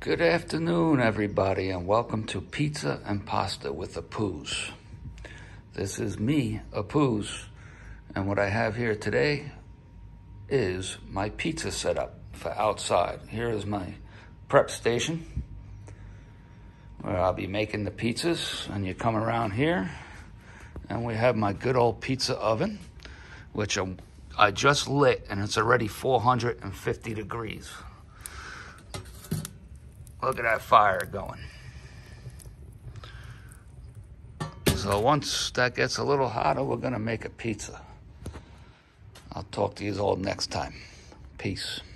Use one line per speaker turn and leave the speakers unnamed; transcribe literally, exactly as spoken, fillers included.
Good afternoon, everybody, and welcome to Pizza and Pasta with Apuz. This is me, Apuz, and what I have here today is my pizza setup for outside. Here is my prep station where I'll be making the pizzas, and you come around here, and we have my good old pizza oven, which I just lit, and it's already four hundred fifty degrees. Look at that fire going. So once that gets a little hotter, we're gonna make a pizza. I'll talk to you all next time. Peace.